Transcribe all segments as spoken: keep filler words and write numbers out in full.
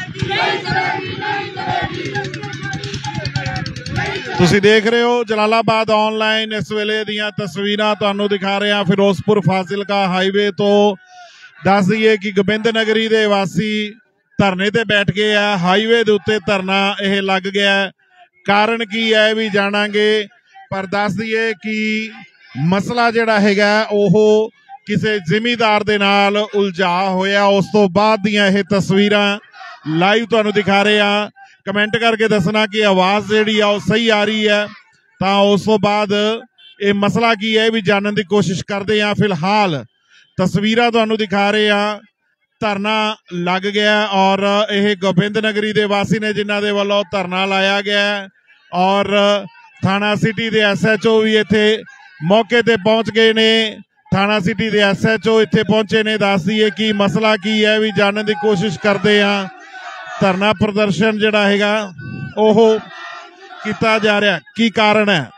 ਤੁਸੀਂ ਦੇਖ ਰਹੇ ਹੋ ਜਲਾਲਾਬਾਦ ਆਨਲਾਈਨ। ਇਸ ਵੇਲੇ ਦੀਆਂ ਤਸਵੀਰਾਂ ਤੁਹਾਨੂੰ ਦਿਖਾ ਰਹੇ ਹਾਂ ਫਿਰੋਜ਼ਪੁਰ ਫਾਜ਼ਿਲਕਾ ਹਾਈਵੇ ਤੋਂ। ਦੱਸ ਦਈਏ ਕਿ ਗੋਬਿੰਦ ਨਗਰੀ ਦੇ ਵਾਸੀ ਧਰਨੇ ਤੇ ਬੈਠ ਗਏ ਆ। ਹਾਈਵੇ ਦੇ ਉੱਤੇ ਧਰਨਾ ਇਹ ਲੱਗ ਗਿਆ, ਕਾਰਨ ਕੀ ਹੈ ਵੀ ਜਾਣਾਂਗੇ। ਪਰ ਦੱਸ ਦਈਏ ਕਿ ਮਸਲਾ ਜਿਹੜਾ ਹੈਗਾ ਉਹ ਕਿਸੇ ਜ਼ਿਮੀਂਦਾਰ ਦੇ ਨਾਲ ਉਲਝਾ ਹੋਇਆ। ਉਸ ਤੋਂ ਬਾਅਦ ਦੀਆਂ ਇਹ ਤਸਵੀਰਾਂ ਲਾਈਵ ਤੁਹਾਨੂੰ ਦਿਖਾ ਰਹੇ ਹਾਂ। ਕਮੈਂਟ ਕਰਕੇ ਦੱਸਣਾ ਕਿ ਆਵਾਜ਼ ਜਿਹੜੀ ਆ ਉਹ ਸਹੀ ਆ ਰਹੀ ਹੈ, ਤਾਂ ਉਸ ਤੋਂ ਬਾਅਦ ਇਹ ਮਸਲਾ ਕੀ ਹੈ ਵੀ ਜਾਣਨ ਦੀ ਕੋਸ਼ਿਸ਼ ਕਰਦੇ ਹਾਂ। ਫਿਲਹਾਲ ਤਸਵੀਰਾਂ ਤੁਹਾਨੂੰ ਦਿਖਾ ਰਹੇ ਹਾਂ। ਧਰਨਾ ਲੱਗ ਗਿਆ ਔਰ ਇਹ ਗੋਬਿੰਦ ਨਗਰੀ ਦੇ ਵਾਸੀ ਨੇ ਜਿਨ੍ਹਾਂ ਦੇ ਵੱਲੋਂ ਧਰਨਾ ਲਾਇਆ ਗਿਆ, ਔਰ ਥਾਣਾ ਸਿਟੀ ਦੇ ਐਸ ਐਚ ਓ ਵੀ ਇੱਥੇ ਮੌਕੇ ਤੇ ਪਹੁੰਚ ਗਏ ਨੇ। ਥਾਣਾ ਸਿਟੀ ਦੇ ਐਸ ਐਚ ਓ ਇੱਥੇ ਪਹੁੰਚੇ ਨੇ। ਦੱਸ ਦਈਏ ਕਿ ਮਸਲਾ ਕੀ ਹੈ ਵੀ ਜਾਣਨ ਦੀ ਕੋਸ਼ਿਸ਼ ਕਰਦੇ ਹਾਂ। ਧਰਨਾ ਪ੍ਰਦਰਸ਼ਨ ਜਿਹੜਾ ਹੈਗਾ ਉਹ ਕੀਤਾ ਜਾ ਰਿਹਾ, ਕੀ ਕਾਰਨ ਹੈ?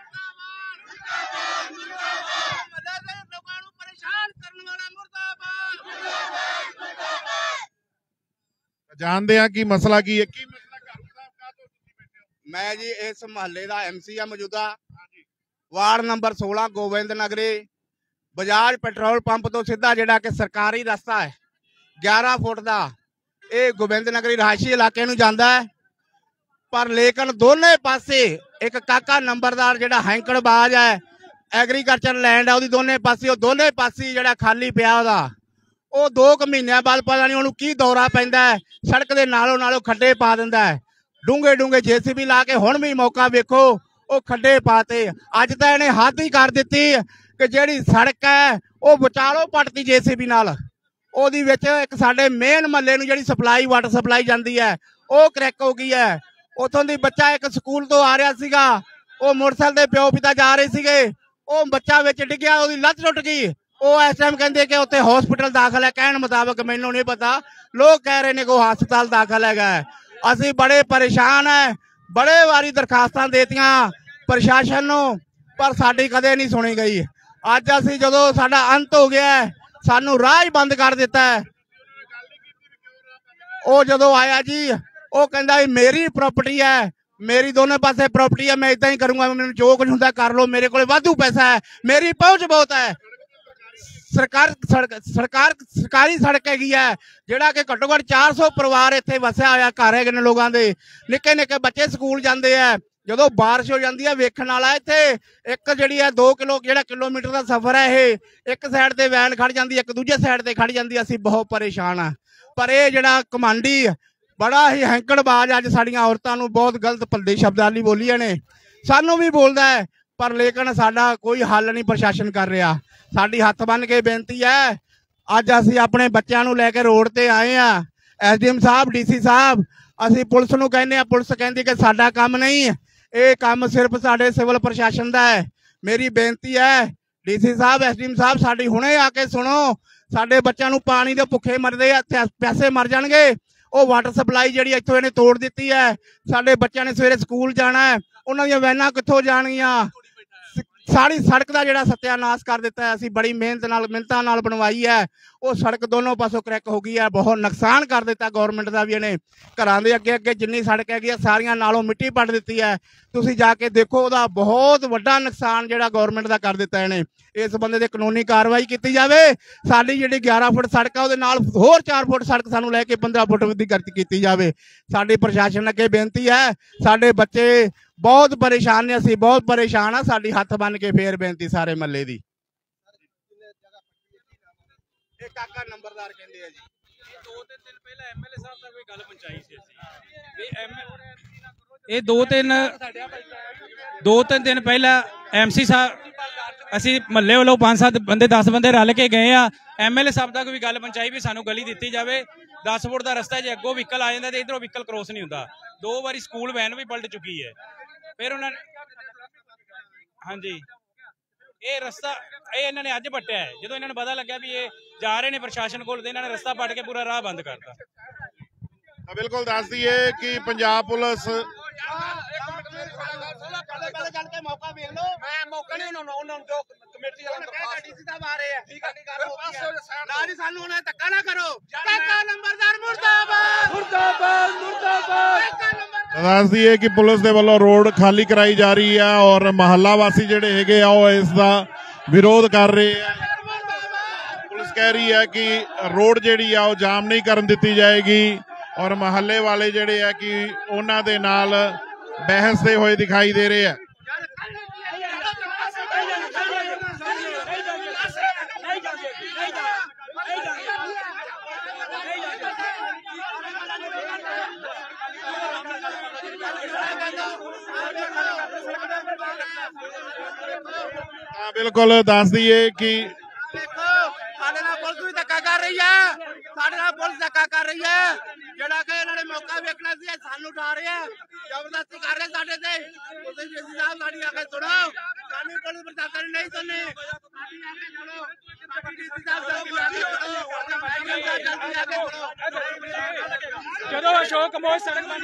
ਜਾਣਦੇ ਹਾਂ ਕਿ ਮਸਲਾ ਕੀ ਹੈ। ਕੀ ਮੈਂ ਜੀ ਇਸ ਮਹੱਲੇ ਦਾ ਐਮ ਸੀ ਆ ਮੌਜੂਦਾ, ਵਾਰਡ ਨੰਬਰ ਸੋਲਾਂ ਗੋਬਿੰਦ ਨਗਰੀ। ਬਜਾਜ ਪੈਟਰੋਲ ਪੰਪ ਤੋਂ ਸਿੱਧਾ ਜਿਹੜਾ ਕਿ ਸਰਕਾਰੀ ਰਸਤਾ ਹੈ ਗਿਆਰਾਂ ਫੁੱਟ ਦਾ, ਇਹ ਗੋਬਿੰਦ ਨਗਰੀ ਰਿਹਾਇਸ਼ੀ ਇਲਾਕੇ ਨੂੰ ਜਾਂਦਾ ਹੈ। ਪਰ ਲੇਕਿਨ ਦੋਨੇ ਪਾਸੇ ਇੱਕ ਕਾਕਾ ਨੰਬਰਦਾਰ ਜਿਹੜਾ ਹੈਂਕੜਬਾਜ਼ ਹੈ, ਐਗਰੀਕਲਚਰ ਲੈਂਡ ਹੈ ਉਹਦੀ, ਦੋਨੇ ਪਾਸੇ ਉਹ ਦੋਨੇ ਪਾਸੇ ਜਿਹੜਾ ਖਾਲੀ ਪਿਆ ਉਹਦਾ, ਉਹ ਦੋ ਕੁ ਮਹੀਨਿਆਂ ਬਾਅਦ ਪਤਾ ਨਹੀਂ ਉਹਨੂੰ ਕੀ ਦੌਰਾ ਪੈਂਦਾ ਹੈ, ਸੜਕ ਦੇ ਨਾਲੋਂ ਨਾਲੋਂ ਖੱਡੇ ਪਾ ਦਿੰਦਾ ਹੈ। ਡੂੰਘੇ ਡੂੰਘੇ ਜੇ ਸੀ ਬੀ ਲਾ ਕੇ ਹੁਣ ਵੀ ਮੌਕਾ ਵੇਖੋ ਉਹ ਖੱਡੇ ਪਾਤੇ। ਅੱਜ ਤਾਂ ਇਹਨੇ ਹੱਦ ਹੀ ਕਰ ਦਿੱਤੀ ਕਿ ਜਿਹੜੀ ਸੜਕ ਹੈ ਉਹ ਵਿਚਾਲੋਂ ਪੱਟਤੀ ਜੇ ਸੀ ਬੀ ਨਾਲ। ਉਹਦੀ ਵਿੱਚ ਇੱਕ ਸਾਡੇ ਮੇਨ ਮਹੱਲੇ ਨੂੰ ਜਿਹੜੀ ਸਪਲਾਈ ਵਾਟਰ ਸਪਲਾਈ ਜਾਂਦੀ ਹੈ ਉਹ ਕਰੈਕ ਹੋ ਗਈ ਹੈ। ਉੱਥੋਂ ਦੀ ਬੱਚਾ ਇੱਕ ਸਕੂਲ ਤੋਂ ਆ ਰਿਹਾ ਸੀਗਾ, ਉਹ ਮੋਟਰਸਾਈਕਲ ਦੇ ਪਿਓ ਪਿਤਾ ਜਾ ਰਹੇ ਸੀਗੇ, ਉਹ ਬੱਚਾ ਵਿੱਚ ਡਿੱਗਿਆ, ਉਹਦੀ ਲੱਤ ਟੁੱਟ ਗਈ। ਉਹ ਇਸ ਟਾਈਮ ਕਹਿੰਦੇ ਕਿ ਉੱਥੇ ਹਸਪੀਟਲ ਦਾਖਲ ਹੈ। ਕਹਿਣ ਮੁਤਾਬਕ, ਮੈਨੂੰ ਨਹੀਂ ਪਤਾ, ਲੋਕ ਕਹਿ ਰਹੇ ਨੇ ਕਿ ਉਹ ਹਸਪਤਾਲ ਦਾਖਲ ਹੈਗਾ। ਅਸੀਂ ਬੜੇ ਪਰੇਸ਼ਾਨ ਹੈ, ਬੜੇ ਵਾਰੀ ਦਰਖਾਸਤਾਂ ਦੇਤੀਆਂ ਪ੍ਰਸ਼ਾਸਨ ਨੂੰ, ਪਰ ਸਾਡੀ ਕਦੇ ਨਹੀਂ ਸੁਣੀ ਗਈ। ਅੱਜ ਅਸੀਂ ਜਦੋਂ ਸਾਡਾ ਅੰਤ ਹੋ ਗਿਆ, ਸਾਨੂੰ ਰਾਹ ਹੀ ਬੰਦ ਕਰ ਦਿੱਤਾ ਹੈ। ਉਹ ਜਦੋਂ ਆਇਆ ਜੀ, ਉਹ ਕਹਿੰਦਾ ਮੇਰੀ ਪ੍ਰਾਪਰਟੀ ਹੈ, ਮੇਰੀ ਦੋਨੇ ਪਾਸੇ ਪ੍ਰਾਪਰਟੀ ਹੈ, ਮੈਂ ਇਦਾਂ ਹੀ ਕਰੂੰਗਾ, ਮੈਨੂੰ ਜੋ ਕੁਝ ਹੁੰਦਾ ਕਰ ਲਓ, ਮੇਰੇ ਕੋਲ ਵਾਧੂ ਪੈਸਾ ਹੈ, ਮੇਰੀ ਪਹੁੰਚ ਬਹੁਤ ਹੈ। ਸਰਕਾਰ ਸੜਕ ਸਰਕਾਰ ਸਰਕਾਰੀ ਸੜਕ ਹੈਗੀ ਹੈ, ਜਿਹੜਾ ਕਿ ਘੱਟੋ ਘੱਟ ਚਾਰ ਸੌ ਪਰਿਵਾਰ ਇੱਥੇ ਵਸਿਆ ਹੋਇਆ ਘਰ ਹੈਗੇ ਨੇ ਲੋਕਾਂ ਦੇ। ਨਿੱਕੇ ਨਿੱਕੇ ਬੱਚੇ ਸਕੂਲ ਜਾਂਦੇ ਆ। ਜਦੋਂ ਬਾਰਿਸ਼ ਹੋ ਜਾਂਦੀ ਹੈ ਵੇਖਣ ਵਾਲਾ ਇੱਥੇ ਇੱਕ ਜਿਹੜੀ ਹੈ ਦੋ ਕਿਲੋ ਜਿਹੜਾ ਕਿਲੋਮੀਟਰ ਦਾ ਸਫ਼ਰ ਹੈ, ਇਹ ਇੱਕ ਸਾਈਡ ਤੇ ਵੈਨ ਖੜ ਜਾਂਦੀ, ਇੱਕ ਦੂਜੇ ਸਾਈਡ ਤੇ ਖੜ ਜਾਂਦੀ। ਅਸੀਂ ਬਹੁਤ ਪਰੇਸ਼ਾਨ ਆ। ਪਰ ਇਹ ਜਿਹੜਾ ਕਮਾਂਡੀ ਬੜਾ ਹੀ ਹੈਂਕੜਬਾਜ਼ ਅੱਜ ਸਾਡੀਆਂ ਔਰਤਾਂ ਨੂੰ ਬਹੁਤ ਗਲਤ ਭੱਦੇ ਸ਼ਬਦਾਂ ਲਈ ਬੋਲੀਆਂ ਨੇ, ਸਾਨੂੰ ਵੀ ਬੋਲਦਾ ਹੈ, ਪਰ ਲੇਕਿਨ ਸਾਡਾ ਕੋਈ ਹੱਲ ਨਹੀਂ ਪ੍ਰਸ਼ਾਸਨ ਕਰ ਰਿਹਾ। ਸਾਡੀ ਹੱਥ ਬੰਨ ਕੇ ਬੇਨਤੀ ਹੈ, ਅੱਜ ਅਸੀਂ ਆਪਣੇ ਬੱਚਿਆਂ ਨੂੰ ਲੈ ਕੇ ਰੋਡ ਤੇ ਆਏ ਆ। S D M sahib, D C sahib, ਅਸੀਂ ਪੁਲਿਸ ਨੂੰ ਕਹਿੰਦੇ ਆ, ਪੁਲਿਸ ਕਹਿੰਦੀ ਕਿ ਸਾਡਾ ਕੰਮ ਨਹੀਂ, ਇਹ ਕੰਮ ਸਿਰਫ ਸਾਡੇ ਸਿਵਲ ਪ੍ਰਸ਼ਾਸਨ ਦਾ ਹੈ। ਮੇਰੀ ਬੇਨਤੀ ਹੈ D C sahib, S D M sahib, ਸਾਡੀ ਹੁਣੇ ਆ ਕੇ ਸੁਣੋ। ਸਾਡੇ ਬੱਚਿਆਂ ਨੂੰ ਪਾਣੀ ਦੇ ਭੁੱਖੇ ਮਰਦੇ ਆ, ਪੈਸੇ ਮਰ ਜਾਣਗੇ। ਉਹ ਵਾਟਰ ਸਪਲਾਈ ਜਿਹੜੀ ਇੱਥੋਂ ਇਹਨੇ ਤੋੜ ਦਿੱਤੀ ਹੈ। ਸਾਡੇ ਬੱਚਿਆਂ ਨੇ ਸਵੇਰੇ ਸਕੂਲ ਜਾਣਾ ਹੈ, ਉਹਨਾਂ ਦੀਆਂ ਵੈਨਾਂ ਕਿੱਥੋਂ ਜਾਣਗੀਆਂ? ਸਾਰੀ ਸੜਕ ਦਾ ਜਿਹੜਾ ਸਤਿਆਨਾਸ਼ ਕਰ ਦਿੱਤਾ ਹੈ। ਅਸੀਂ ਬੜੀ ਮਿਹਨਤ ਨਾਲ ਮਿਹਨਤਾਂ ਨਾਲ ਬਣਵਾਈ ਹੈ, ਉਹ ਸੜਕ ਦੋਨੋਂ ਪਾਸੋਂ ਕਰੈਕ ਹੋ ਗਈ ਹੈ। ਬਹੁਤ ਨੁਕਸਾਨ ਕਰ ਦਿੱਤਾ ਗੌਰਮੈਂਟ ਦਾ ਵੀ ਇਹਨੇ। ਘਰਾਂ ਦੇ ਅੱਗੇ ਅੱਗੇ ਜਿੰਨੀ ਸੜਕ ਹੈਗੀ ਆ ਸਾਰੀਆਂ ਨਾਲੋਂ ਮਿੱਟੀ ਪੱਟ ਦਿੱਤੀ ਹੈ। ਤੁਸੀਂ ਜਾ ਕੇ ਦੇਖੋ, ਉਹਦਾ ਬਹੁਤ ਵੱਡਾ ਨੁਕਸਾਨ ਜਿਹੜਾ ਗੌਰਮੈਂਟ ਦਾ ਕਰ ਦਿੱਤਾ ਇਹਨੇ। ਇਸ ਬੰਦੇ ਦੇ ਕਾਨੂੰਨੀ ਕਾਰਵਾਈ ਕੀਤੀ ਜਾਵੇ। ਸਾਡੀ ਜਿਹੜੀ ਗਿਆਰਾਂ ਫੁੱਟ ਸੜਕ ਆ ਉਹਦੇ ਨਾਲ ਹੋਰ ਚਾਰ ਫੁੱਟ ਸੜਕ ਸਾਨੂੰ ਲੈ ਕੇ ਪੰਦਰਾਂ ਫੁੱਟ ਦੀ ਗਰਤੀ ਕੀਤੀ ਜਾਵੇ। ਸਾਡੀ ਪ੍ਰਸ਼ਾਸਨ ਅੱਗੇ ਬੇਨਤੀ ਹੈ, ਸਾਡੇ ਬੱਚੇ ਬਹੁਤ ਪਰੇਸ਼ਾਨ ਨੇ, ਅਸੀਂ ਬਹੁਤ ਪਰੇਸ਼ਾਨ ਆ। ਸਾਡੀ ਹੱਥ ਬੰਨ ਕੇ ਫੇਰ ਬੇਨਤੀ ਸਾਰੇ ਮਹੱਲੇ ਦੀ। ਇਹ ਕਾਕਾ ਨੰਬਰਦਾਰ ਕਹਿੰਦੇ ਆ ਜੀ, ਦੋ ਤਿੰਨ ਦਿਨ ਪਹਿਲਾਂ ਐਮ ਐਲ ਏ ਸਾਹਿਬ ਤੱਕ ਕੋਈ ਗੱਲ ਪਹੁੰਚਾਈ ਸੀ ਅਸੀਂ ਵੀ ਐਮ ਇਹ ਦੋ ਤਿੰਨ ਦੋ ਤਿੰਨ ਦਿਨ ਪਹਿਲਾਂ ਐਮ ਸੀ ਸਾਹਿਬ, ਅਸੀਂ ਮਹੱਲੇ ਵੱਲੋਂ ਪੰਜ ਸੱਤ ਬੰਦੇ ਦਸ ਬੰਦੇ ਰਲ ਕੇ ਗਏ ਆ। ਐਮ ਐਲ ਏ ਸਾਹਿਬ ਤੱਕ ਵੀ ਗੱਲ ਪਹੁੰਚਾਈ ਵੀ ਸਾਨੂੰ ਗਲੀ ਦਿੱਤੀ ਜਾਵੇ। ਦਸ ਫੁੱਟ ਦਾ ਰਸਤਾ, ਜੇ ਅੱਗੋਂ ਵਹੀਕਲ ਆ ਜਾਂਦਾ ਤੇ ਇਧਰੋਂ ਵਹੀਕਲ ਕ੍ਰੋਸ ਨਹੀਂ ਹੁੰਦਾ। ਦੋ ਵਾਰੀ ਸਕੂਲ ਵੈਨ ਵੀ ਪਲਟ ਚੁੱਕੀ ਹੈ। ਫਿਰ ਉਹਨਾਂ ਨੇ ਹਾਂਜੀ ਇਹ ਰਸਤਾ ਇਹ ਇਹਨਾਂ ਨੇ ਅੱਜ ਪੱਟਿਆ ਹੈ। ਜਦੋਂ ਇਹਨਾਂ ਨੂੰ ਪਤਾ ਲੱਗਿਆ ਵੀ ਇਹ ਜਾ ਰਹੇ ਨੇ ਪ੍ਰਸ਼ਾਸਨ ਕੋਲ, ਤੇ ਇਹਨਾਂ ਨੇ ਰਸਤਾ ਪੱਟ ਕੇ ਪੂਰਾ ਰਾਹ ਬੰਦ ਕਰਤਾ। ਤਾਂ ਬਿਲਕੁਲ ਦੱਸ ਦਈਏ ਕਿ ਪੰਜਾਬ ਪੁਲਿਸ ਮੌਕਾ ਵੇਖ ਲਓ, ਮੈਂ ਮੌਕਾ ਨਹੀਂ ਉਹਨਾਂ ਨੂੰ ਜੋ ਕਮੇਟੀ ਵਾਲਾ ਡੀਸੀ ਸਾਹਿਬ ਆ ਰਹੇ ਆ, ਠੀਕ ਹੈ ਨਾ ਜੀ, ਸਾਨੂੰ ਉਹਨਾਂ ਧੱਕਾ ਨਾ ਕਰੋ। ਕਾਕਾ ਨੰਬਰਦਾਰ ਮੁਰਦਾਬਾਦ, ਮੁਰਦਾਬਾਦ। दस दिए कि पुलिस के वालों रोड खाली कराई जा रही है और महला वासी जेडे हैगे आ वो इसका विरोध कर रहे हैं। पुलिस कह रही है कि रोड जेड़ी आ वो जाम नहीं करन दिती जाएगी और महल्ले वाले जेडे है कि उन्हां दे नाल बहसते हुए दिखाई दे रहे हैं। हाँ बिल्कुल दस दिए कि देखो ਸਾਡੇ ਨਾਲ ਪੁਲਿਸ ਵੀ ਧੱਕਾ ਕਰ ਰਹੀ ਹੈ ਸਾਡੇ ਨਾਲ ਪੁਲਿਸ ਧੱਕਾ ਕਰ ਰਹੀ ਹੈ ਜਿਹੜਾ ਕਿ ਇਹਨਾਂ ਨੇ ਮੌਕਾ ਵੇਖਣਾ ਸੀ ਸਾਨੂੰ ਉਠਾ ਰਹੇ ਆ ਜ਼ਬਰਦਸਤੀ ਕਰ ਰਹੇ ਸਾਡੇ ਤੇ ਤੁਸੀਂ ਜੀ ਸਾਹਿਬ ਸਾਡੀ ਆ ਕੇ ਸੁਣੋ ਸਾਨੂੰ ਪੁਲਿਸ ਪ੍ਰਸ਼ਾਸਨ ਨਹੀਂ ਸੁਣਨੀ ਸਾਡੀ ਆ ਕੇ ਸੁਣੋ ਸਾਡੀ ਡੀਸੀ ਸਾਹਿਬ ਸਾਡੀ ਆ ਕੇ ਸੁਣੋ ਜਦੋਂ ਅਸ਼ੋਕ ਕੰਬੋਜ ਸੜਕ ਬੰਦ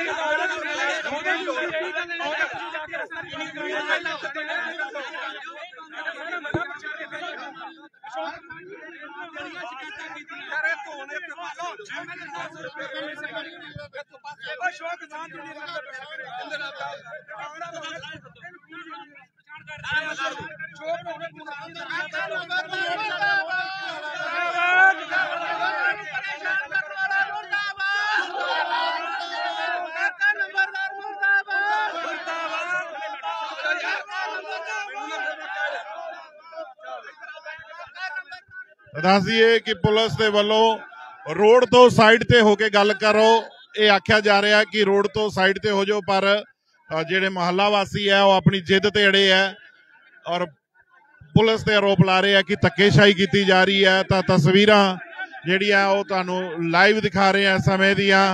दस दिए कि पुलिस के वालों रोड तो साइड ते होके गल करो ये आख्या जा रहा है कि रोड तो साइड ते हो जाओ पर जेडे महला वासी है वो अपनी जिद ते अड़े है और पुलिस ते आरोप ला रहे हैं कि धक्केशाही की जा रही है। तो तस्वीर जिहड़ियां वो तुहानू लाइव दिखा रहे हैं समय दियां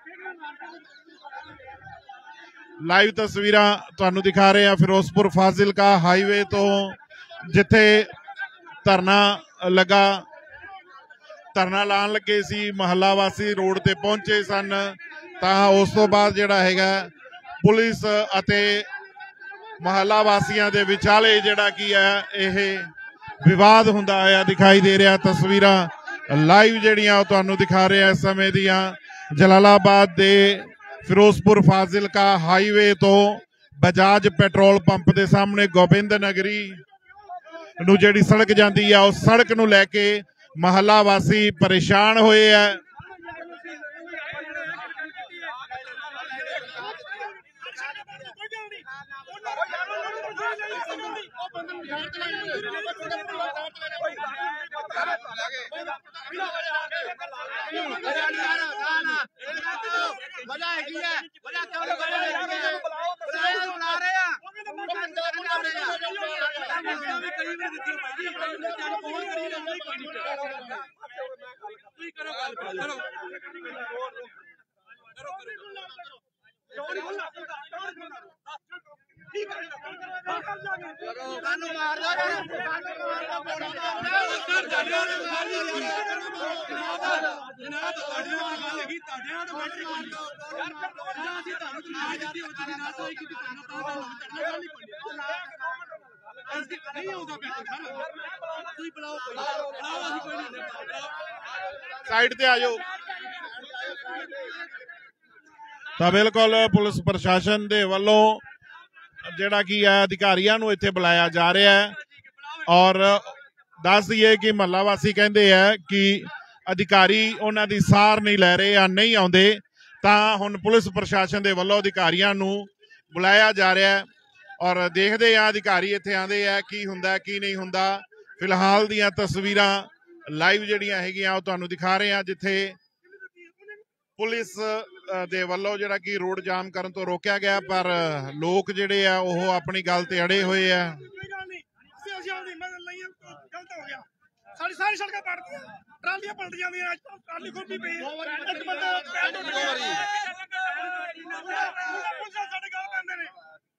लाइव तस्वीर तुहानू दिखा रहे हैं फिरोजपुर फाजिलका हाईवे तो जिथे धरना लगा धरना लान लगे सी महला वासी रोड ते पहुंचे सन तां उस तो बाद जिहड़ा हैगा पुलिस अते महला वासियां दे विचाले जिहड़ा की है यह विवाद हुंदा आया दिखाई दे रहा। तस्वीरां लाइव जिहड़ियां तुहानू दिखा रहे हैं समय दियां जलालाबाद दे फिरोजपुर फाजिलका हाईवे तो बजाज पेट्रोल पंप के सामने गोबिंद नगरी नू जिहड़ी सड़क जाती है उस सड़क नू लैके महला वासी परेशान होए है। साइड ते आ जाओ। तो बिल्कुल पुलिस प्रशासन दे वल्लों जिहड़ा की है अधिकारियों नूं इत्थे बुलाया जा रहा है और दस दिए कि महला वासी कहते हैं कि अधिकारी उन्हां दी सार नहीं लै रहे या नहीं आउंदे तां हुण पुलिस प्रशासन दे वल्लों अधिकारियों नूं बुलाया जा रहा है और देखते हैं अधिकारी इत्थे आंदे है की हुंदा की नहीं हुंदा। फिलहाल दियां तस्वीरां लाइव जिहड़ियां हैगियां ओह तुहानूं दिखा रहे हैं जिथे पुलिस दे वल्लों जिहड़ा कि रोड जाम करन तो रोकिया गया पर लोग जिहड़े आ ओह अपनी गल ते अड़े हुए है। सारी सारी सड़कें पलटदियां ट्रालियां पलट जांदियां ट्राली खुरदी पई एक बंदा पैर टुट गया साडे गल पैंदे ने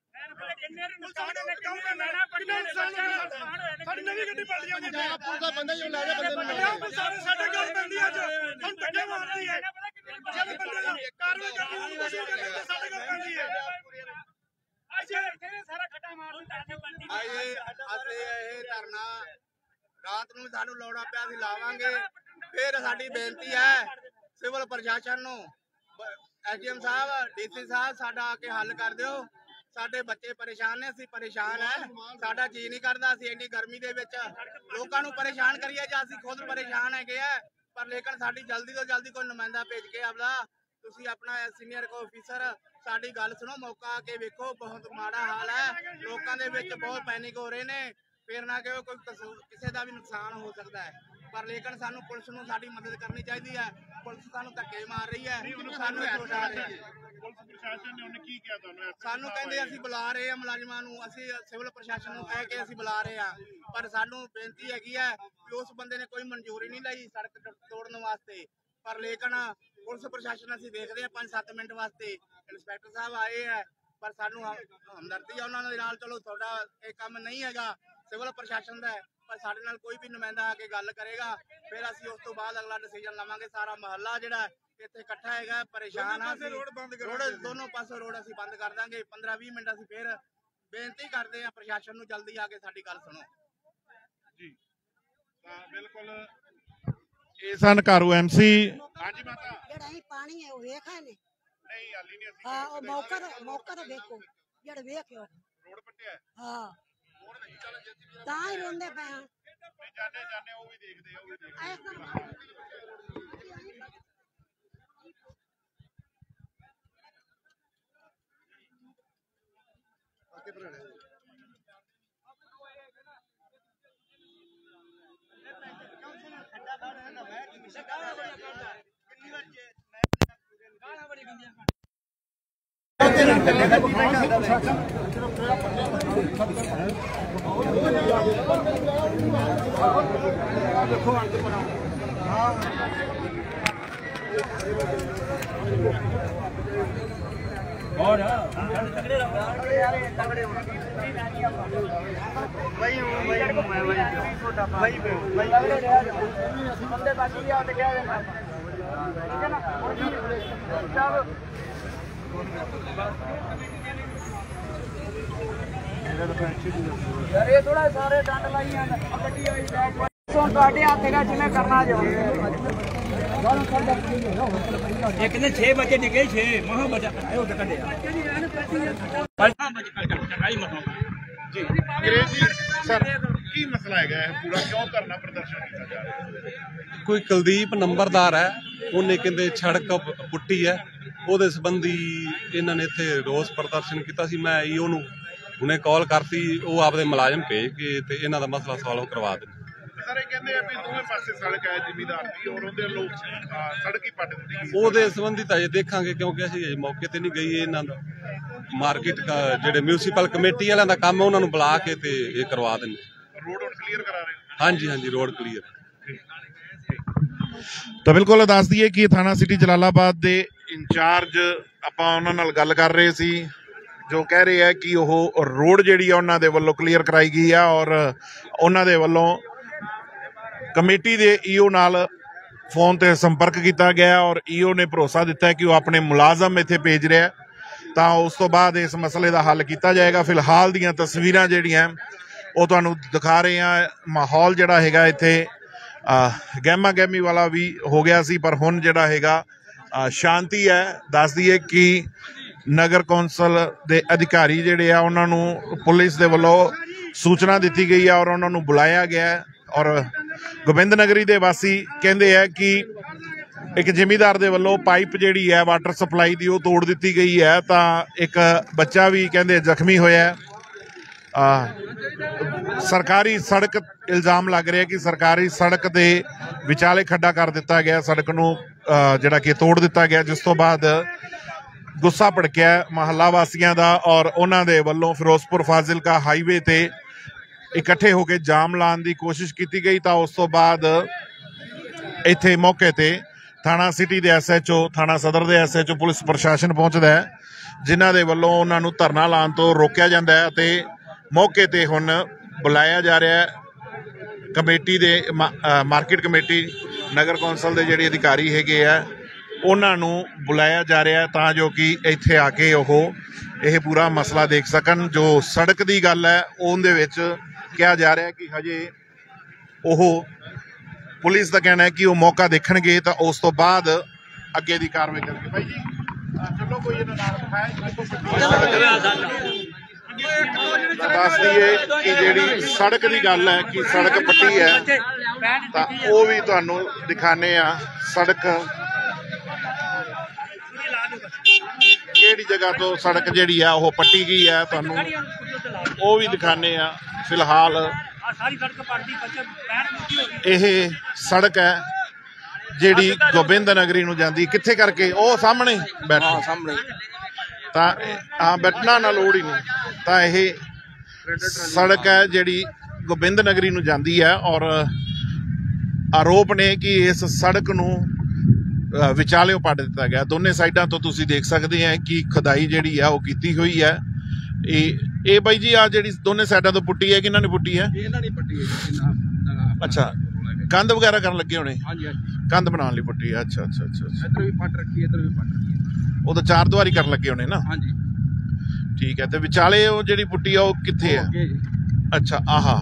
साडी नवीं गड्डी पलट जांदी है पुलिस दा बंदा ही लै जा बंदे सारे साडे गल पैंदी अज हम धक्के मारदी है जद बंदे दा कार्रवाई करनी कोशिश करनी ते साडे गल पैंदी है आज इत्थे सारा खड्डा मार दित्ता आए असे ਇਹ ਧਰਨਾ रात ਨੂੰ ਸਾਨੂੰ ਲੋੜਾ ਪਿਆ ਸੀ ਲਾਵਾਂਗੇ। ਫਿਰ ਸਾਡੀ ਬੇਨਤੀ ਹੈ ਸਿਵਲ ਪ੍ਰਸ਼ਾਸਨ ਨੂੰ ਐਸਡੀਐਮ ਸਾਹਿਬ, ਡੀਸੀ ਸਾਹਿਬ, ਸਾਡਾ ਆ ਕੇ ਹੱਲ ਕਰ ਦਿਓ। ਸਾਡੇ ਬੱਚੇ ਪਰੇਸ਼ਾਨ ਨੇ, ਅਸੀਂ ਪਰੇਸ਼ਾਨ ਹੈ। ਸਾਡਾ ਜੀ ਨਹੀਂ ਕਰਦਾ ਅਸੀਂ ਇੰਨੀ ਗਰਮੀ ਦੇ ਵਿੱਚ ਲੋਕਾਂ ਨੂੰ ਪਰੇਸ਼ਾਨ ਕਰੀਏ ਜਾਂ ਅਸੀਂ ਖੁਦ ਪਰੇਸ਼ਾਨ ਹੈਗੇ ਆ। ਪਰ ਲੇਕਿਨ ਸਾਡੀ ਜਲਦੀ ਤੋਂ ਜਲਦੀ ਕੋਈ ਨੁਮਾਇੰਦਾ ਭੇਜ ਕੇ ਆਪਦਾ ਤੁਸੀਂ ਆਪਣਾ ਸੀਨੀਅਰ ਕੋ ਅਫੀਸਰ ਸਾਡੀ ਗੱਲ ਸੁਣੋ, ਮੌਕਾ ਆ ਕੇ ਵੇਖੋ। ਬਹੁਤ ਮਾੜਾ ਹਾਲ ਹੈ, ਲੋਕਾਂ ਦੇ ਵਿੱਚ ਬਹੁਤ ਪੈਨਿਕ ਹੋ ਰਹੇ ਨੇ। ਫਿਰ ਨਾ ਕਿ ਕੋਈ ਕਿਸੇ ਦਾ ਵੀ ਨੁਕਸਾਨ ਹੋ ਸਕਦਾ ਹੈ। ਪਰ ਲੇਕਿਨ ਸਾਨੂੰ ਪੁਲਿਸ ਨੂੰ ਸਾਡੀ ਮਦਦ ਕਰਨੀ ਚਾਹੀਦੀ ਹੈ। ਪੁਲਿਸ ਸਾਨੂੰ ਧੱਕੇ ਮਾਰ ਰਹੀ ਹੈ, ਸਾਨੂੰ ਉਠਾ ਰਹੀ ਹੈ। ਪੁਲਿਸ ਪ੍ਰਸ਼ਾਸਨ ਨੇ ਉਹਨੇ ਕੀ ਕਿਹਾ ਤੁਹਾਨੂੰ? ਸਾਨੂੰ ਕਹਿੰਦੇ ਅਸੀਂ ਬੁਲਾ ਰਹੇ ਹਾਂ ਮੁਲਾਜ਼ਮਾਂ ਨੂੰ, ਅਸੀਂ ਸਿਵਲ ਪ੍ਰਸ਼ਾਸਨ ਨੂੰ ਕਹਿ ਕੇ ਅਸੀਂ ਬੁਲਾ ਰਹੇ ਹਾਂ। ਪਰ ਸਾਨੂੰ ਬੇਨਤੀ ਹੈਗੀ ਹੈ ਕਿ ਉਸ ਬੰਦੇ ਨੇ ਕੋਈ ਮਨਜ਼ੂਰੀ ਨਹੀਂ ਲਈ ਸੜਕ ਤੋੜਨ ਵਾਸਤੇ। ਪਰ ਲੇਕਿਨ ਪੁਲਿਸ ਪ੍ਰਸ਼ਾਸਨ ਅਸੀਂ ਦੇਖਦੇ ਹਾਂ ਪੰਜ ਸੱਤ ਮਿੰਟ ਵਾਸਤੇ ਇੰਸਪੈਕਟਰ ਸਾਹਿਬ ਆਏ ਹੈ, ਪਰ ਸਾਨੂੰ ਹਮਦਰਦੀ ਆ ਉਹਨਾਂ ਦੇ ਨਾਲ। ਚਲੋ ਤੁਹਾਡਾ ਇਹ ਕੰਮ ਨਹੀਂ ਹੈਗਾ ਸਿਵਲ ਪ੍ਰਸ਼ਾਸਨ ਦਾ, ਪਰ ਸਾਡੇ ਨਾਲ ਕੋਈ ਵੀ ਨੁਮਾਇੰਦਾ ਆ ਕੇ ਗੱਲ ਕਰੇਗਾ, ਫਿਰ ਅਸੀਂ ਉਸ ਤੋਂ ਬਾਅਦ ਅਗਲਾ ਡਿਸੀਜਨ ਲਵਾਂਗੇ। ਸਾਰਾ ਮਹੱਲਾ ਜਿਹੜਾ ਇੱਥੇ ਇਕੱਠਾ ਹੈਗਾ ਪਰੇਸ਼ਾਨ ਆ, ਰੋਡ ਦੋਨੋਂ ਪਾਸੋਂ ਰੋਡ ਅਸੀਂ ਬੰਦ ਕਰ ਦਾਂਗੇ। ਪੰਦਰਾਂ ਵੀਹ ਮਿੰਟ ਅਸੀਂ ਫਿਰ ਬੇਨਤੀ ਕਰਦੇ ਹਾਂ ਪ੍ਰਸ਼ਾਸਨ ਨੂੰ ਜਲਦੀ ਆ ਕੇ ਸਾਡੀ ਗੱਲ ਸੁਣੋ ਜੀ। ਤਾਂ ਬਿਲਕੁਲ ਇਹ ਸਨ ਘਾਰੂ ਐਮਸੀ। ਹਾਂਜੀ ਮਾਤਾ, ਜਿਹੜਾ ਅਸੀਂ ਪਾਣੀ ਹੈ ਉਹ ਵੇਖਾ ਨੇ ਨਹੀਂ ਹਾਲੀ ਨਹੀਂ ਅਸੀਂ ਹਾਂ, ਉਹ ਮੌਕਾ ਤਾਂ ਮੌਕਾ ਤਾਂ ਵੇਖੋ, ਜਿਹੜਾ ਵੇਖਿਓ ਰੋਡ ਪੱਟਿਆ ਹਾਂ, ਤਾਂ ਹੀ ਰੋਂਦੇ ਪਏ ਹਾਂ। ਜਾਣੇ ਜਾਣੇ ਉਹ ਵੀ ਦੇਖਦੇ ਉਹ ਵੀ ਦੇਖਦੇ ये थोड़ा सारे डंड लाई गड्डी आई ਤੁਹਾਡੇ ਹੱਥ ਹੈਗਾ ਜਿਵੇਂ ਕਰਨਾ ਜੋ ਇੱਕ ਨੇ ਛੇ ਬੱਚੇ ਡਿੱਗੇ ਛੇ ਮਹਾ ਬੱਚਾ ਉਹ ਕੱਢਿਆ ਪਲਟਾ ਬੱਚ ਕੱਢ ਚੰਗਾਈ ਮਹਾ ਜੀ। ਅੰਗਰੇਜ਼ ਜੀ ਸਰ ਕੀ ਮਸਲਾ ਹੈਗਾ ਹੈ ਪੂਰਾ, ਕਿਉਂ ਧਰਨਾ ਪ੍ਰਦਰਸ਼ਨ ਕੀਤਾ ਜਾ ਰਿਹਾ? ਕੋਈ ਕੁਲਦੀਪ ਨੰਬਰਦਾਰ ਹੈ, ਉਹਨੇ ਕਹਿੰਦੇ ਸੜਕ ਪੁੱਟੀ ਹੈ, ਉਹਦੇ ਸੰਬੰਧੀ ਇਹਨਾਂ ਨੇ ਇੱਥੇ ਰੋਸ ਪ੍ਰਦਰਸ਼ਨ ਕੀਤਾ ਸੀ। ਮੈਂ ਈਓ ਨੂੰ ਹੁਣੇ ਕਾਲ ਕਰਤੀ, ਉਹ ਆਪਦੇ ਮੁਲਾਜ਼ਮ ਭੇਜ ਕੇ ਤੇ ਇਹਨਾਂ ਦਾ ਮਸਲਾ ਸੋਲਵ ਕਰਵਾ ਦੇਣ। ਸਰ ਇਹ ਕਹਿੰਦੇ ਆ ਵੀ ਦੋਵੇਂ ਪਾਸੇ ਸੜਕ ਹੈ ਜ਼ਿਮੀਦਾਰ ਦੀ ਔਰ ਉਹਦੇ ਲੋਕ ਸੜਕ ਹੀ ਪੱਟ ਦਿੱਤੀ ਗਈ। ਉਹਦੇ ਸੰਬੰਧੀ ਤਾਂ ਇਹ ਦੇਖਾਂਗੇ, ਕਿਉਂਕਿ ਅਸੀਂ ਅਜੇ ਮੌਕੇ ਤੇ ਨਹੀਂ ਗਈ। ਇਹਨਾਂ ਦਾ ਮਾਰਕੀਟ ਜਿਹੜੇ ਮਿਊਨਿਸਪਲ ਕਮੇਟੀ ਵਾਲਿਆਂ ਦਾ ਕੰਮ ਹੈ, ਉਹਨਾਂ ਨੂੰ ਬੁਲਾ ਕੇ ਤੇ ਇਹ ਕਰਵਾ ਦੇਣ। ਰੋਡ ਹੁਣ ਕਲੀਅਰ ਕਰਾ ਰਹੇ? ਹਾਂਜੀ ਹਾਂਜੀ, ਰੋਡ ਕਲੀਅਰ। ਤਾਂ ਬਿਲਕੁਲ ਦੱਸ ਦਈਏ ਕਿ ਥਾਣਾ ਸਿਟੀ ਜਲਾਲਾਬਾਦ ਦੇ ਇੰਚਾਰਜ ਆਪਾਂ ਉਹਨਾਂ ਨਾਲ ਗੱਲ ਕਰ ਰਹੇ ਸੀ, ਜੋ ਕਹਿ ਰਹੇ ਹੈ ਕਿ ਉਹ ਰੋਡ ਜਿਹੜੀ ਆ ਉਹਨਾਂ ਦੇ ਵੱਲੋਂ ਕਲੀਅਰ ਕਰਾਈ ਗਈ ਆ ਔਰ ਉਹਨਾਂ ਦੇ ਵੱਲੋਂ ਕਮੇਟੀ ਦੇ ਈਓ ਨਾਲ ਫੋਨ ਤੇ ਸੰਪਰਕ ਕੀਤਾ ਗਿਆ ਔਰ ਈਓ ਨੇ ਭਰੋਸਾ ਦਿੱਤਾ ਕਿ ਉਹ ਆਪਣੇ ਮੁਲਾਜ਼ਮ ਇੱਥੇ ਭੇਜ ਰਿਹਾ, ਤਾਂ ਉਸ ਤੋਂ ਬਾਅਦ ਇਸ ਮਸਲੇ ਦਾ ਹੱਲ ਕੀਤਾ ਜਾਏਗਾ। ਫਿਲਹਾਲ ਦੀਆਂ ਤਸਵੀਰਾਂ ਜਿਹੜੀਆਂ ਉਹ ਤੁਹਾਨੂੰ ਦਿਖਾ ਰਹੇ ਹਾਂ। ਮਾਹੌਲ ਜਿਹੜਾ ਹੈਗਾ ਇੱਥੇ ਗਹਿਮਾ ਗਹਿਮੀ ਵਾਲਾ ਵੀ ਹੋ ਗਿਆ ਸੀ, ਪਰ ਹੁਣ ਜਿਹੜਾ ਹੈਗਾ ਸ਼ਾਂਤੀ ਹੈ। ਦੱਸ ਦਈਏ ਕਿ ਨਗਰ ਕੌਂਸਲ ਦੇ ਅਧਿਕਾਰੀ ਜਿਹੜੇ ਆ ਉਹਨਾਂ ਨੂੰ ਪੁਲਿਸ ਦੇ ਵੱਲੋਂ ਸੂਚਨਾ ਦਿੱਤੀ ਗਈ ਆ ਔਰ ਉਹਨਾਂ ਨੂੰ ਬੁਲਾਇਆ ਗਿਆ। ਔਰ ਗੋਬਿੰਦ ਨਗਰੀ ਦੇ ਵਾਸੀ ਕਹਿੰਦੇ ਆ ਕਿ ਇੱਕ ਜ਼ਿਮੀਦਾਰ ਦੇ ਵੱਲੋਂ ਪਾਈਪ ਜਿਹੜੀ ਹੈ ਵਾਟਰ ਸਪਲਾਈ ਦੀ ਉਹ ਤੋੜ ਦਿੱਤੀ ਗਈ ਹੈ, ਤਾਂ ਇੱਕ ਬੱਚਾ ਵੀ ਕਹਿੰਦੇ ਜ਼ਖਮੀ ਹੋਇਆ। ਸਰਕਾਰੀ ਸੜਕ ਇਲਜ਼ਾਮ ਲੱਗ ਰਿਹਾ ਕਿ ਸਰਕਾਰੀ ਸੜਕ ਦੇ ਵਿਚਾਲੇ ਖੱਡਾ ਕਰ ਦਿੱਤਾ ਗਿਆ, ਸੜਕ ਨੂੰ ਜਿਹੜਾ ਕਿ ਤੋੜ ਦਿੱਤਾ ਗਿਆ, ਜਿਸ ਤੋਂ ਬਾਅਦ ਗੁੱਸਾ ਭੜਕਿਆ ਮਹੱਲਾ ਵਾਸੀਆਂ ਦਾ ਔਰ ਉਹਨਾਂ ਦੇ ਵੱਲੋਂ ਫਿਰੋਜ਼ਪੁਰ ਫਾਜ਼ਿਲਕਾ ਹਾਈਵੇ ਤੇ ਇਕੱਠੇ ਹੋ ਕੇ ਜਾਮ ਲਾਉਣ ਦੀ ਕੋਸ਼ਿਸ਼ ਕੀਤੀ ਗਈ। ਤਾਂ ਉਸ ਤੋਂ ਬਾਅਦ ਇੱਥੇ ਮੌਕੇ ਤੇ ਥਾਣਾ ਸਿਟੀ ਦੇ ਐਸ ਐਚ ਓ, ਥਾਣਾ ਸਦਰ ਦੇ ਐਸ ਐਚ ਓ, ਪੁਲਿਸ ਪ੍ਰਸ਼ਾਸਨ ਪਹੁੰਚਦਾ ਹੈ, ਜਿਨ੍ਹਾਂ ਦੇ ਵੱਲੋਂ ਉਹਨਾਂ ਨੂੰ ਧਰਨਾ ਲਾਉਣ ਤੋਂ ਰੋਕਿਆ ਜਾਂਦਾ ਹੈ ਅਤੇ ਮੌਕੇ ਤੇ ਹੁਣ ਬੁਲਾਇਆ ਜਾ ਰਿਹਾ ਹੈ। ਕਮੇਟੀ ਦੇ ਮਾਰਕੀਟ ਕਮੇਟੀ ਨਗਰ ਕੌਂਸਲ ਦੇ ਜਿਹੜੇ ਅਧਿਕਾਰੀ ਹੈਗੇ ਆ ਉਹਨਾਂ ਨੂੰ ਬੁਲਾਇਆ ਜਾ ਰਿਹਾ ਤਾਂ ਜੋ ਕਿ ਇੱਥੇ ਆ ਕੇ ਉਹ ਇਹ ਪੂਰਾ ਮਸਲਾ ਦੇਖ ਸਕਣ। ਜੋ ਸੜਕ ਦੀ ਗੱਲ ਹੈ ਉਹਦੇ ਵਿੱਚ ਕਿਹਾ ਜਾ ਰਿਹਾ ਕਿ ਹਜੇ ਉਹ ਪੁਲਿਸ ਦਾ ਕਹਿਣਾ ਹੈ ਕਿ ਉਹ ਮੌਕਾ ਦੇਖਣਗੇ ਤਾਂ ਉਸ ਤੋਂ ਬਾਅਦ ਅੱਗੇ ਦੀ ਕਾਰਵਾਈ ਕਰਨਗੇ। ਭਾਈ ਜੀ ਦੱਸ ਦਈਏ ਕਿ ਜਿਹੜੀ ਸੜਕ ਦੀ ਗੱਲ ਹੈ ਕਿ ਸੜਕ ਪੱਟੀ ਹੈ ਤਾਂ ਉਹ ਵੀ ਤੁਹਾਨੂੰ ਦਿਖਾਣੇ ਆ। ਸੜਕ ਕਿਹੜੀ ਜਗ੍ਹਾ ਤੋਂ ਸੜਕ ਜਿਹੜੀ ਆ ਉਹ ਪੱਟੀ ਗਈ ਹੈ ਤੁਹਾਨੂੰ ਉਹ ਵੀ ਦਿਖਾਣੇ ਆ। ਫਿਲਹਾਲ ਇਹ ਸੜਕ ਹੈ ਜਿਹੜੀ ਗੋਬਿੰਦ ਨਗਰੀ ਨੂੰ ਜਾਂਦੀ, ਕਿੱਥੇ ਕਰਕੇ ਉਹ ਸਾਹਮਣੇ ਬੈਠਾ ਸਾਹਮਣੇ ਤਾਂ ਹਾਂ ਬੈਠਣਾ ਨਾ ਲੋੜ ਹੀ ਨਹੀਂ। ਤਾਂ ਇਹ ਸੜਕ ਹੈ ਜਿਹੜੀ ਗੋਬਿੰਦ ਨਗਰੀ ਨੂੰ ਜਾਂਦੀ ਹੈ ਔਰ ਆਰੋਪ ਨੇ ਕਿ ਇਸ ਸੜਕ ਨੂੰ ਵਿਚਾਲਿਓ ਪੱਟ ਦਿੱਤਾ ਗਿਆ। ਦੋਨੇ ਸਾਈਡਾਂ ਤੋਂ ਤੁਸੀਂ ਦੇਖ ਸਕਦੇ ਆ ਕਿ ਖੁਦਾਈ ਜਿਹੜੀ ਆ ਉਹ ਕੀਤੀ ਹੋਈ ਹੈ। ਇਹ ਇਹ ਬਾਈ ਜੀ ਆ ਜਿਹੜੀ ਦੋਨੇ ਸਾਈਡਾਂ ਤੋਂ ਪੁੱਟੀ ਹੈ, ਕਿਹਨਾਂ ਨੇ ਪੁੱਟੀ ਹੈ? ਇਹਨਾਂ ਨੇ ਪੱਟੀ ਹੈ। ਅੱਛਾ, ਕੰਧ ਵਗੈਰਾ ਕਰਨ ਲੱਗੇ ਹੋਣੇ? ਹਾਂਜੀ ਹਾਂਜੀ, ਕੰਧ ਬਣਾਉਣ ਲਈ ਪੁੱਟੀ ਹੈ। ਅੱਛਾ ਅੱਛਾ ਅੱਛਾ ਇੱਧਰ ਵੀ ਪੱਟ ਰੱਖੀ, ਇੱਧਰ ਵੀ ਪੱਟ ਰੱਖੀ। ਉਹ ਤਾਂ ਚਾਰ ਦੀਵਾਰੀ ਕਰਨ ਲੱਗੇ ਹੋਣੇ ਨਾ? ਹਾਂਜੀ ਠੀਕ ਹੈ। ਤੇ ਵਿਚਾਲੇ ਉਹ ਜਿਹੜੀ ਪੁੱਟੀ ਆ ਉਹ ਕਿੱਥੇ ਹੈ? ਅੱਛਾ, ਆਹਾ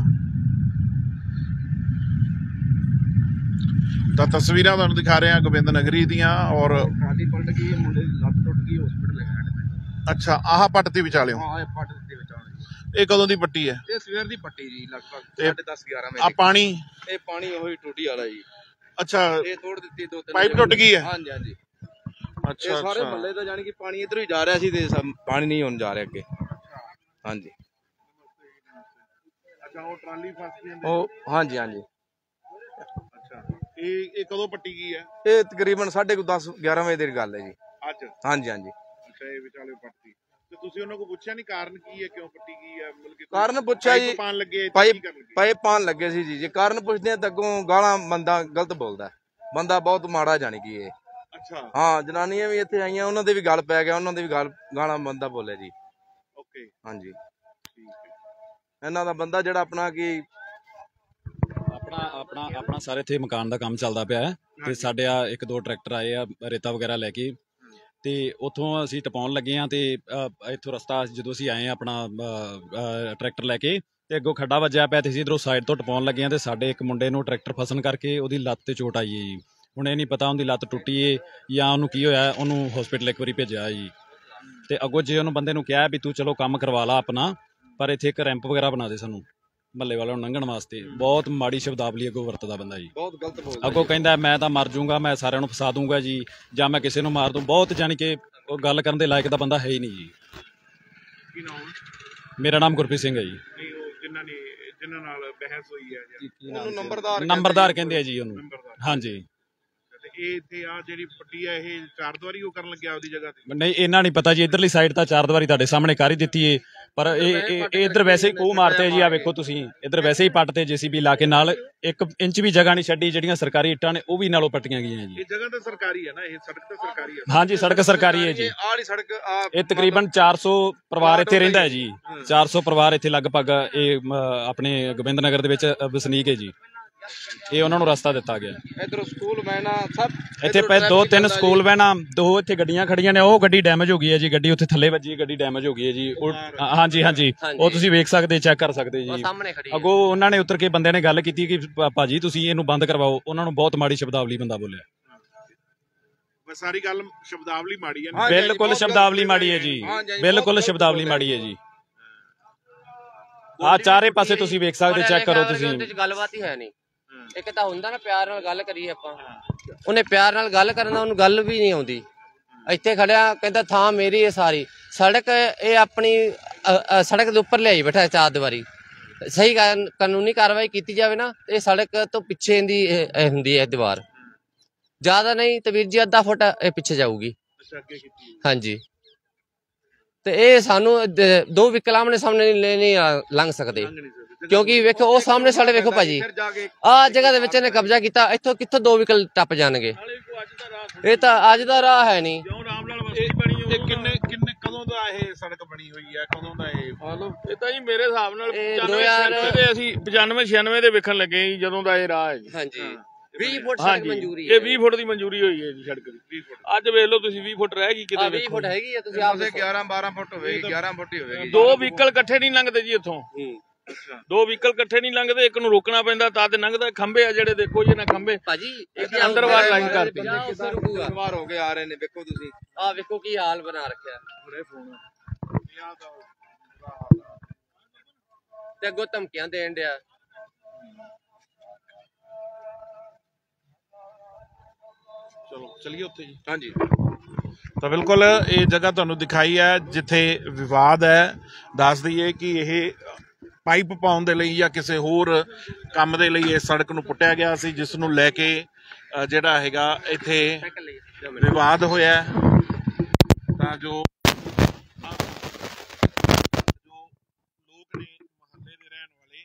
ਤਾਂ ਤਸਵੀਰਾਂ ਤੁਹਾਨੂੰ ਦਿਖਾ ਰਹੇ ਹਾਂ ਗੋਬਿੰਦ ਨਗਰੀ ਦੀਆਂ। ਔਰ ਟਰਾਲੀ ਪਲਟ ਗਈ, ਮੁੰਡੇ ਦੀ ਲੱਤ ਟੁੱਟ ਗਈ, ਹਸਪੀਟਲ ਲੈ ਗਏ। ਅੱਛਾ, ਆਹ ਪੱਟ ਤੇ ਵਿਚਾਲੇ ਹਾਂ, ਇਹ ਪੱਟ ਦੇ ਵਿੱਚ ਆਉਣੀ। ਇਹ ਕਦੋਂ ਦੀ ਪੱਟੀ ਹੈ? ਇਹ ਸਵੇਰ ਦੀ ਪੱਟੀ ਜੀ, ਲਗਭਗ ਤੇ ਸਾਢੇ ਦਸ ਗਿਆਰਾਂ ਵਜੇ। ਆ ਪਾਣੀ? ਇਹ ਪਾਣੀ ਉਹੀ ਟੂਟੀ ਵਾਲਾ ਜੀ। ਅੱਛਾ, ਇਹ ਤੋੜ ਦਿੱਤੀ ਦੋ ਤਿੰਨ ਪਾਈਪ ਟੁੱਟ ਗਈ ਹੈ? ਹਾਂਜੀ ਹਾਂਜੀ। ਅੱਛਾ ਇਹ ਸਾਰੇ ਅੱਛਾ ਮਹੱਲੇ ਦਾ ਜਾਨੀ ਕਿ ਪਾਣੀ ਇਧਰੋਂ ਹੀ ਜਾ ਰਿਹਾ ਸੀ ਤੇ ਪਾਣੀ ਨਹੀਂ ਹੁਣ ਜਾ ਰਿਹਾ ਅੱਗੇ। ਹਾਂਜੀ, ਅੱਛਾ, ਉਹ ਟਰਾਲੀ ਫਸ ਗਈ? ਉਹ ਹਾਂਜੀ ਹਾਂਜੀ। ਅੱਛਾ, ਇਹ ਇਹ ਕਦੋਂ ਪੱਟੀ ਗਈ ਹੈ? ਇਹ ਤਕਰੀਬਨ ਸਾਢੇ ਦਸ ਗਿਆਰਾਂ ਵਜੇ ਦੀ ਗੱਲ ਹੈ ਜੀ। ਅੱਜ? ਹਾਂਜੀ ਹਾਂਜੀ। ਅੱਛਾ, ਇਹ ਵਿਚਾਲੇ ਪੱਟੀ ਤੇ ਤੁਸੀਂ ਉਹਨਾਂ ਕੋਲ ਪੁੱਛਿਆ ਨਹੀਂ ਕਾਰਨ ਕੀ ਹੈ, ਕਿਉਂ ਪੱਟੀ ਗਈ ਹੈ? ਮਤਲਬ ਕਿ ਕਾਰਨ ਪੁੱਛਿਆ ਜੀ, ਪਾਣ ਲੱਗੇ ਪਾਈਪ ਪਾਈਪ ਪਾਣ ਲੱਗੇ ਸੀ ਜੀ। ਜੇ ਕਾਰਨ ਪੁੱਛਦੇ ਆ ਤਾਂ ਅੱਗੋਂ ਗਾਲਾਂ ਬੰਦਾ ਗਲਤ ਬੋਲਦਾ, ਬੰਦਾ ਬਹੁਤ ਮਾੜਾ ਜਾਣੀ ਕਿ ਇਹ। ਅੱਛਾ, ਹਾਂ, ਜਨਾਨੀਆਂ ਵੀ ਇੱਥੇ ਆਈਆਂ, ਉਹਨਾਂ ਦੇ ਵੀ ਗੱਲ ਪੈ ਗਿਆ, ਉਹਨਾਂ ਦੇ ਵੀ ਗੱਲ ਗਾਲਾਂ ਬੰਦਾ ਬੋਲੇ ਜੀ। ਓਕੇ, ਹਾਂਜੀ। ਠੀਕ ਹੈ। ਇਹਨਾਂ ਦਾ ਬੰਦਾ ਜਿਹੜਾ ਆਪਣਾ ਕੀ ਆਪਣਾ ਆਪਣਾ ਆਪਣਾ ਸਾਰੇ ਇੱਥੇ ਮਕਾਨ ਦਾ ਕੰਮ ਚੱਲਦਾ ਪਿਆ ਹੈ ਤੇ ਸਾਡੇ ਆ ਇੱਕ ਦੋ ਟਰੈਕਟਰ ਆਏ ਆ ਰੇਤਾ ਵਗੈਰਾ ਲੈ ਕੇ ਤੇ ਉੱਥੋਂ ਅਸੀਂ ਟਪਾਉਣ ਲੱਗੇ ਆ ਤੇ ਇੱਥੋਂ ਰਸਤਾ ਜਦੋਂ ਅਸੀਂ ਆਏ ਆ ਆਪਣਾ ਟਰੈਕਟਰ ਲੈ ਕੇ ਤੇ ਅੱਗੋਂ ਖੱਡਾ ਵੱਜਿਆ ਪਿਆ ਤੇ ਅਸੀਂ ਇੱਧਰੋਂ ਸਾਈਡ ਤੋਂ ਟਪਾਉਣ ਲੱਗੇ ਆ ਤੇ ਸਾਡੇ ਇੱਕ ਮੁੰਡੇ ਨੂੰ ਟਰੈਕਟਰ ਫਸਣ ਕਰਕੇ ਉਹਦੀ ਲੱਤ ਤੇ ਚੋਟ ਆਈ ਹੈ ਜੀ। ਹੁਣ ਇਹ ਨਹੀਂ ਪਤਾ ਉਹਦੀ ਲੱਤ ਟੁੱਟੀ ਏ ਜਾਂ ਉਹਨੂੰ ਕੀ ਹੋਇਆ। ਉਹਨੂੰ ਹਸਪੀਟਲ ਇੱਕ ਵਾਰੀ ਭੇਜਿਆ ਜੀ ਤੇ ਅੱਗੋਂ ਜੇ ਉਹਨੂੰ ਬੰਦੇ ਨੂੰ ਕਿਹਾ ਵੀ ਤੂੰ ਚਲੋ ਕੰਮ ਕਰਵਾ ਲਾ ਆਪਣਾ, ਪਰ ਇੱਥੇ ਇੱਕ ਰੈਂਪ ਵਗੈਰਾ ਬਣਾ ਦੇ ਸਾਨੂੰ ਮਹੱਲੇ ਵਾਲਿਆਂ ਨੂੰ ਲੰਘਣ ਵਾਸਤੇ। ਬਹੁਤ ਮਾੜੀ ਸ਼ਬਦਾਵਲੀ ਅੱਗੋਂ ਵਰਤਦਾ ਬੰਦਾ ਜੀ, ਬਹੁਤ ਗਲਤ ਬੋਲਦਾ। ਅੱਗੋਂ ਕਹਿੰਦਾ ਮੈਂ ਤਾਂ ਮਰ ਜਾਊਂਗਾ, ਮੈਂ ਸਾਰਿਆਂ ਨੂੰ ਫਸਾ ਦੂੰਗਾ ਜੀ, ਜਾਂ ਮੈਂ ਕਿਸੇ ਨੂੰ ਮਾਰ ਦੂੰ। ਬਹੁਤ ਜਾਣੀ ਕਿ ਉਹ ਗੱਲ ਕਰਨ ਦੇ ਲਾਇਕ ਦਾ ਬੰਦਾ ਹੈ ਹੀ ਨਹੀਂ ਜੀ। ਕੀ ਨਾਮ? ਮੇਰਾ ਨਾਮ ਗੁਰਪ੍ਰੀਤ ਸਿੰਘ ਹੈ ਜੀ। ਨਹੀਂ, ਉਹ ਜਿਨ੍ਹਾਂ ਨੇ ਜਿਨ੍ਹਾਂ ਨਾਲ ਬਹਿਸ ਹੋਈ ਹੈ ਉਹਨੂੰ ਨੰਬਰਦਾਰ ਨੰਬਰਦਾਰ ਕਹਿੰਦੇ ਆ ਜੀ ਉਹਨੂੰ। ਹਾਂਜੀ। ਤੇ ਇਹ ਇੱਥੇ ਆ ਜਿਹੜੀ ਪੱਟੀ ਹੈ ਇਹ ਚਾਰ ਦੀਵਾਰੀ ਉਹ ਕਰਨ ਲੱਗਿਆ ਉਹਦੀ ਜਗ੍ਹਾ ਤੇ? ਨਹੀਂ, ਇਹਨਾਂ ਨਹੀਂ ਪਤਾ ਜੀ। ਇੱਧਰਲੀ ਸਾਈਡ ਤਾਂ ਚਾਰ ਦੀਵਾਰੀ ਤੁਹਾਡੇ ਸਾਹਮਣੇ ਕਰ ਹੀ ਦਿੱਤੀ ਏ, ਪਰ ਇਹ ਇੱਧਰ ਵੈਸੇ ਹੀ ਖੂਹ ਮਾਰਤੇ ਜੀ। ਆ ਵੇਖੋ ਤੁਸੀਂ, ਇੱਧਰ ਵੈਸੇ ਹੀ ਪੱਟ ਤੇ ਜੇਸੀਬੀ ਲਾ ਕੇ ਨਾਲ ਇੱਕ ਇੰਚ ਵੀ ਜਗ੍ਹਾ ਨਹੀਂ ਛੱਡੀ। ਜਿਹੜੀਆਂ ਸਰਕਾਰੀ ਇੱਟਾਂ ਨੇ ਉਹ ਵੀ ਨਾਲੋਂ ਪੱਟੀਆਂ ਗਈਆਂ ਜੀ। ਇਹ ਜਗ੍ਹਾ ਤਾਂ ਸਰਕਾਰੀ ਹੈ ਨਾ, ਇਹ ਸੜਕ ਤਾਂ ਸਰਕਾਰੀ ਹੈ? ਹਾਂਜੀ, ਸੜਕ ਸਰਕਾਰੀ ਹੈ ਜੀ। ਆਹ ਵਾਲੀ ਸੜਕ ਇਹ ਤਕਰੀਬਨ ਚਾਰ ਸੌ ਪਰਿਵਾਰ ਇੱਥੇ ਰਹਿੰਦਾ ਹੈ ਜੀ। ਚਾਰ ਸੌ ਪਰਿਵਾਰ ਇੱਥੇ ਲਗਭਗ ਇਹ ਆਪਣੇ ਗੋਬਿੰਦ ਨਗਰ ਦੇ ਵਿੱਚ ਵਸਨੀਕ ਹੈ ਜੀ। ਇਹ ਉਹਨਾਂ ਨੂੰ ਰਸਤਾ ਦਿੱਤਾ ਗਿਆ। ਇਧਰੋਂ ਸਕੂਲ ਵੈਨਾਂ ਸਭ ਇੱਥੇ ਪੈ ਦੋ ਤਿੰਨ ਸਕੂਲ ਵੈਨਾਂ, ਦੋ ਇੱਥੇ ਗੱਡੀਆਂ ਖੜੀਆਂ ਨੇ। ਉਹ ਗੱਡੀ ਡੈਮੇਜ ਹੋ ਗਈ ਹੈ ਜੀ, ਗੱਡੀ ਉੱਥੇ ਥੱਲੇ ਵੱਜੀ, ਗੱਡੀ ਡੈਮੇਜ ਹੋ ਗਈ ਹੈ ਜੀ। ਹਾਂਜੀ ਹਾਂਜੀ, ਉਹ ਤੁਸੀਂ ਵੇਖ ਸਕਦੇ, ਚੈੱਕ ਕਰ ਸਕਦੇ ਜੀ। ਅੱਗੋਂ ਉਹਨਾਂ ਨੇ ਉਤਰ ਕੇ ਬੰਦੇ ਨੇ ਗੱਲ ਕੀਤੀ ਕਿ ਭਾਜੀ ਤੁਸੀਂ ਇਹਨੂੰ ਬੰਦ ਕਰਵਾਓ। ਉਹਨਾਂ ਨੂੰ ਬਹੁਤ ਮਾੜੀ ਸ਼ਬਦਾਵਲੀ ਬੰਦਾ ਬੋਲਿਆ। ਸਾਰੀ ਗੱਲ ਸ਼ਬਦਾਵਲੀ ਮਾੜੀ ਹੈ? ਬਿਲਕੁਲ ਸ਼ਬਦਾਵਲੀ ਮਾੜੀ ਹੈ ਜੀ, ਬਿਲਕੁਲ ਸ਼ਬਦਾਵਲੀ ਮਾੜੀ ਹੈ ਜੀ। ਆ ਚਾਰੇ ਪਾਸੇ ਤੁਸੀਂ ਵੇਖ ਸਕਦੇ, ਚੈੱਕ ਕਰੋ ਤੁਸੀਂ। ਗੱਲਬਾਤ ਹੀ ਹੈ ਨਹੀਂ। ਇੱਕ ਤਾਂ ਹੁੰਦਾ ਨਾ ਪਿਆਰ ਨਾਲ ਗੱਲ ਕਰੀਏ ਆਪਾਂ, ਉਹਨੇ ਪਿਆਰ ਨਾਲ ਗੱਲ ਕਰਨਾ, ਉਹਨੂੰ ਗੱਲ ਵੀ ਨਹੀਂ ਆਉਂਦੀ। ਇੱਥੇ ਖੜਿਆ ਕਹਿੰਦਾ ਥਾਂ ਮੇਰੀ ਹੈ ਸਾਰੀ ਸੜਕ, ਇਹ ਆਪਣੀ ਸੜਕ ਦੇ ਉੱਪਰ ਲਿਆਈ ਬੈਠਾ ਚਾਰ ਦੀਵਾਰੀ। ਸਹੀ ਕਾਨੂੰਨੀ ਕਾਰਵਾਈ ਕੀਤੀ ਜਾਵੇ ਨਾ, ਇਹ ਸੜਕ ਤੋਂ ਪਿੱਛੇ ਦੀ ਹੁੰਦੀ ਹੈ ਦੀਵਾਰ, ਜ਼ਿਆਦਾ ਨਹੀਂ ਤੇ ਵੀਰ ਜੀ ਅੱਧਾ ਫੁੱਟ ਇਹ ਪਿੱਛੇ ਜਾਊਗੀ। ਹਾਂਜੀ, ਤੇ ਇਹ ਸਾਨੂੰ ਦੋ ਵਿਕਲਾਮ ਨੇ ਸਾਹਮਣੇ ਨਹੀਂ ਲੰਘ ਸਕਦੇ, ਕਿਉਂਕਿ ਵੇਖੋ ਉਹ ਸਾਹਮਣੇ ਸਾਡੇ ਵੇਖੋ ਭਾਜੀ ਆਹ ਜਗ੍ਹਾ ਦੇ ਵਿੱਚ ਇਹਨੇ ਕਬਜ਼ਾ ਕੀਤਾ। ਇੱਥੋਂ ਕਿੱਥੋਂ ਦੋ ਵਿਕਲ ਟੱਪ ਜਾਣਗੇ? ਇਹ ਤਾਂ ਅੱਜ ਦਾ ਰਾਹ ਹੈ ਨਹੀਂ। ਕਿੰਨੇ ਕਿੰਨੇ ਕਦੋਂ ਦਾ ਇਹ ਸੜਕ ਬਣੀ ਹੋਈ ਹੈ? ਕਦੋਂ ਦਾ ਇਹ? ਇਹ ਤਾਂ ਜੀ ਮੇਰੇ ਹਿਸਾਬ ਨਾਲ ਪਚਾਨਵੇਂ ਅਸੀਂ ਪਚਾਨਵੇਂ ਛਿਆਨਵੇਂ ਦੇ ਵੇਖਣ ਲੱਗੇ ਜੀ, ਜਦੋਂ ਦਾ ਇਹ ਰਾਹ ਹੈ ਜੀ। ਹਾਂਜੀ, ਵੀਹ ਫੁੱਟ ਸੜਕ ਮਨਜ਼ੂਰੀ ਹੈ। ਇਹ ਵੀਹ ਫੁੱਟ ਦੀ ਮਨਜ਼ੂਰੀ ਹੋਈ ਹੈ ਜੀ ਸੜਕ ਦੀ। ਅੱਜ ਵੇਖ ਲਓ ਤੁਸੀਂ, ਵੀਹ ਫੁੱਟ ਰਹਿ ਗਈ ਕਿਤੇ? ਵੀਹ ਫੁੱਟ ਹੈਗੀ ਆ, ਤੁਸੀਂ ਆਪ ਗਿਆਰਾਂ ਬਾਰਾਂ ਫੁੱਟ ਹੋਵੇਗੀ, ਗਿਆਰਾਂ ਫੁੱਟ ਹੀ ਹੋਵੇਗੀ। ਦੋ ਵਹੀਕਲ ਇਕੱਠੇ ਨਹੀਂ ਲੰਘਦੇ ਜੀ ਇੱਥੋਂ। ਦੋ ਵਹੀਕਲ ਇਕੱਠੇ ਨਹੀਂ ਲੰਘਦੇ, ਇੱਕ ਨੂੰ ਰੋਕਣਾ ਪੈਂਦਾ ਤਾਂ ਤੇ ਲੰਘਦਾ। ਖੰਭੇ ਆ ਜਿਹੜੇ ਦੇਖੋ ਜੀ ਨਾ ਖੰਭੇ ਭਾਜੀ ਅੰਦਰ ਬਾਹਰ ਲਾਈਨ ਕਰਤੀ। ਸਵਾਰ ਹੋ ਕੇ ਆ ਰਹੇ ਨੇ, ਵੇਖੋ ਤੁਸੀਂ ਆਹ ਵੇਖੋ ਕੀ ਹਾਲ ਬਣਾ ਰੱਖਿਆ। ਤੇ ਅੱਗੋਂ ਧਮਕੀਆਂ ਦੇਣ ਡਿਆ। ਚਲੋ ਚਲੀਏ ਉੱਥੇ ਜੀ। ਹਾਂਜੀ ਤਾਂ ਬਿਲਕੁਲ ਇਹ ਜਗ੍ਹਾ ਤੁਹਾਨੂੰ ਦਿਖਾਈ ਹੈ ਜਿੱਥੇ ਵਿਵਾਦ ਹੈ। ਦੱਸ ਦਈਏ ਕਿ ਇਹ ਪਾਈਪ ਪਾਉਣ ਦੇ ਲਈ ਜਾਂ ਕਿਸੇ ਹੋਰ ਕੰਮ ਦੇ ਲਈ ਇਸ ਸੜਕ ਨੂੰ ਪੁੱਟਿਆ ਗਿਆ ਸੀ, ਜਿਸ ਨੂੰ ਲੈ ਕੇ ਅ, ਜਿਹੜਾ ਹੈਗਾ ਇੱਥੇ ਵਿਵਾਦ ਹੋਇਆ। ਤਾਂ ਜੋ ਜੋ ਲੋਕ ਨੇ ਮੁਹੱਲੇ ਦੇ ਰਹਿਣ ਵਾਲੇ,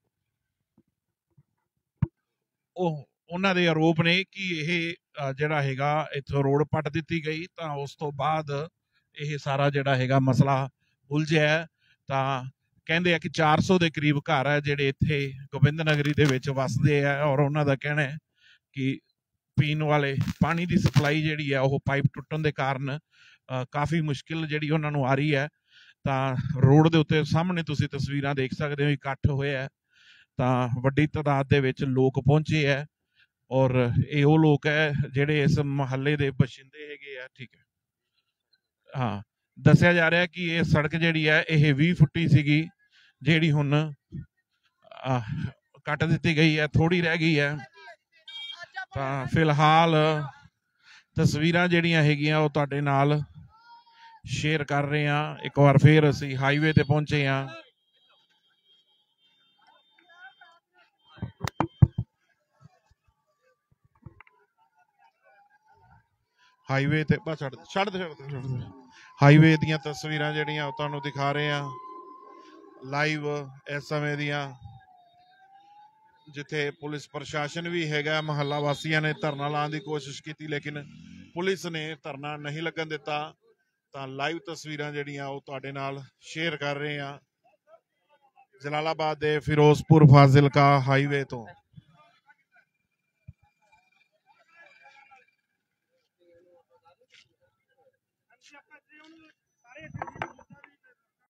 ਉਹ ਉਹਨਾਂ ਦੇ ਆਰੋਪ ਨੇ ਕਿ ਇਹ ਅ, ਜਿਹੜਾ ਹੈਗਾ ਇੱਥੋਂ ਰੋਡ ਪੱਟ ਦਿੱਤੀ ਗਈ। ਤਾਂ ਉਸ ਤੋਂ ਬਾਅਦ ਇਹ ਸਾਰਾ ਜਿਹੜਾ ਹੈਗਾ ਮਸਲਾ ਉਲਝਿਆ। ਤਾਂ ਕਹਿੰਦੇ ਆ ਕਿ ਚਾਰ ਸੌ ਦੇ ਕਰੀਬ ਘਰ ਹੈ ਜਿਹੜੇ ਇੱਥੇ ਗੋਬਿੰਦ ਨਗਰੀ ਦੇ ਵਿੱਚ ਵਸਦੇ ਆ, ਔਰ ਉਹਨਾਂ ਦਾ ਕਹਿਣਾ ਹੈ ਕਿ ਪੀਣ ਵਾਲੇ ਪਾਣੀ ਦੀ ਸਪਲਾਈ ਜਿਹੜੀ ਹੈ ਉਹ ਪਾਈਪ ਟੁੱਟਣ ਦੇ ਕਾਰਨ ਅ, ਕਾਫੀ ਮੁਸ਼ਕਿਲ ਜਿਹੜੀ ਉਹਨਾਂ ਨੂੰ ਆ ਰਹੀ ਹੈ। ਤਾਂ ਰੋਡ ਦੇ ਉੱਤੇ ਸਾਹਮਣੇ ਤੁਸੀਂ ਤਸਵੀਰਾਂ ਦੇਖ ਸਕਦੇ ਹੋ, ਇਕੱਠ ਹੋਇਆ ਹੈ। ਤਾਂ ਵੱਡੀ ਤਾਦਾਦ ਦੇ ਵਿੱਚ ਲੋਕ ਪਹੁੰਚੇ ਹੈ, ਔਰ ਇਹ ਉਹ ਲੋਕ ਹੈ ਜਿਹੜੇ ਇਸ ਮੁਹੱਲੇ ਦੇ ਬਸ਼ਿੰਦੇ ਹੈਗੇ ਆ। ਠੀਕ ਹੈ, ਹਾਂ, ਦੱਸਿਆ ਜਾ ਰਿਹਾ ਕਿ ਇਹ ਸੜਕ ਜਿਹੜੀ ਹੈ ਇਹ ਵੀਹ ਫੁੱਟੀ ਸੀਗੀ, ਜਿਹੜੀ ਹੁਣ ਅਹ, ਕੱਟ ਦਿੱਤੀ ਗਈ ਹੈ, ਥੋੜੀ ਰਹਿ ਗਈ ਹੈ। ਤਾਂ ਫਿਲਹਾਲ ਤਸਵੀਰਾਂ ਜਿਹੜੀਆਂ ਹੈਗੀਆਂ ਉਹ ਤੁਹਾਡੇ ਨਾਲ ਸ਼ੇਅਰ ਕਰ ਰਹੇ ਹਾਂ। ਇੱਕ ਵਾਰ ਫੇਰ ਅਸੀਂ ਹਾਈਵੇ ਤੇ ਪਹੁੰਚੇ ਹਾਂ। ਹਾਈਵੇ ਤੇ ਬਸ ਛੱਡ ਛੱਡ ਦੇ ਛੱਡ ਦੇ ਹਾਈਵੇ ਦੀਆਂ ਤਸਵੀਰਾਂ ਜਿਹੜੀਆਂ ਉਹ ਤੁਹਾਨੂੰ ਦਿਖਾ ਰਹੇ ਹਾਂ ਲਾਈਵ ਇਸ ਸਮੇਂ ਦੀਆਂ, ਜਿੱਥੇ ਪੁਲਿਸ ਪ੍ਰਸ਼ਾਸਨ ਵੀ ਹੈਗਾ। ਮੁਹੱਲਾ ਵਾਸੀਆਂ ਨੇ ਧਰਨਾ ਲਾਉਣ ਦੀ ਕੋਸ਼ਿਸ਼ ਕੀਤੀ, ਲੇਕਿਨ ਪੁਲਿਸ ਨੇ ਧਰਨਾ ਨਹੀਂ ਲੱਗਣ ਦਿੱਤਾ। ਤਾਂ ਲਾਈਵ ਤਸਵੀਰਾਂ ਜਿਹੜੀਆਂ ਉਹ ਤੁਹਾਡੇ ਨਾਲ ਸ਼ੇਅਰ ਕਰ ਰਹੇ ਹਾਂ ਜਲਾਲਾਬਾਦ ਦੇ ਫਿਰੋਜ਼ਪੁਰ ਫਾਜ਼ਿਲਕਾ ਹਾਈਵੇ ਤੋਂ।